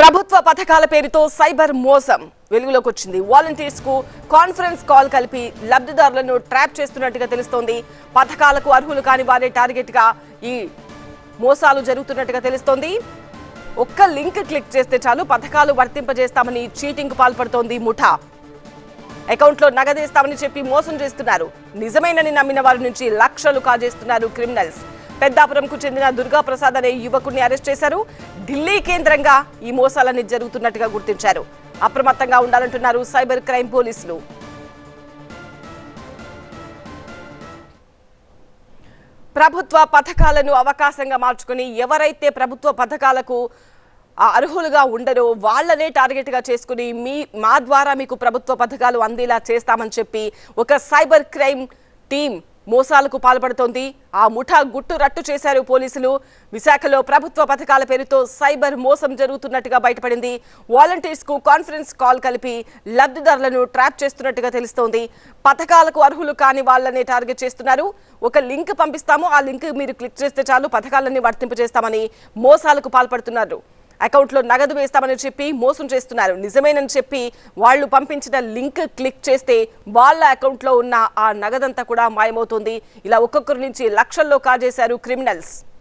ప్రభుత్వ పథకాల పేరుతో సైబర్ మోసం వెలుగులోకి వచ్చింది. వాలంటీర్స్ కు కాన్ఫరెన్స్ కాల్ కలిపి లబ్ధిదారులను ట్రాప్ చేస్తున్నట్టుగా తెలుస్తోంది. పథకాలకు అర్హులు కాని వారే టార్గెట్ గా ఈ మోసాలు జరుగుతున్నట్టుగా తెలుస్తోంది. ఒక్క లింక్ క్లిక్ చేస్తే చాలు పథకాలు వర్తింపజేస్తామని చీటింగ్ కు పాల్పడుతోంది ముఠా. అకౌంట్లో నగదేస్తామని చెప్పి మోసం చేస్తున్నారు. నిజమేనని నమ్మిన వారి నుంచి లక్షలు కాజేస్తున్నారు క్రిమినల్స్. పెద్దాపురంకు చెందిన దుర్గా ప్రసాద్ అనే యువకుడిని అరెస్ట్ చేశారు. ఢిల్లీ కేంద్రంగా ఈ మోసాలన్నీ జరుగుతున్నట్టుగా గుర్తించారు. అప్రమత్తంగా ఉండాలంటున్నారు సైబర్ క్రైమ్ పోలీసులు. ప్రభుత్వ పథకాలను అవకాశంగా మార్చుకుని ఎవరైతే ప్రభుత్వ పథకాలకు అర్హులుగా ఉండరో వాళ్లనే టార్గెట్ గా చేసుకుని మా ద్వారా మీకు ప్రభుత్వ పథకాలు అందేలా చేస్తామని చెప్పి ఒక సైబర్ క్రైమ్ టీం మోసాలకు పాల్పడుతోంది. ఆ ముఠా గుట్టు రట్టు చేశారు పోలీసులు. విశాఖలో ప్రభుత్వ పథకాల పేరుతో సైబర్ మోసం జరుగుతున్నట్టుగా బయటపడింది. వాలంటీర్స్ కు కాన్ఫరెన్స్ కాల్ కలిపి లబ్ధిదారులను ట్రాప్ చేస్తున్నట్టుగా తెలుస్తోంది. పథకాలకు అర్హులు కాని వాళ్ళనే టార్గెట్ చేస్తున్నారు. ఒక లింక్ పంపిస్తాము, ఆ లింక్ మీరు క్లిక్ చేస్తే చాలు పథకాలన్నీ వర్తింపజేస్తామని మోసాలకు పాల్పడుతున్నారు. అకౌంట్లో నగదు వేస్తామని చెప్పి మోసం చేస్తున్నారు. నిజమేనని చెప్పి వాళ్ళు పంపించిన లింక్ క్లిక్ చేస్తే వాళ్ళ అకౌంట్లో ఉన్న ఆ నగదంతా కూడా మాయమవుతుంది. ఇలా ఒక్కొక్కరి నుంచి లక్షల్లో కాజేశారు క్రిమినల్స్.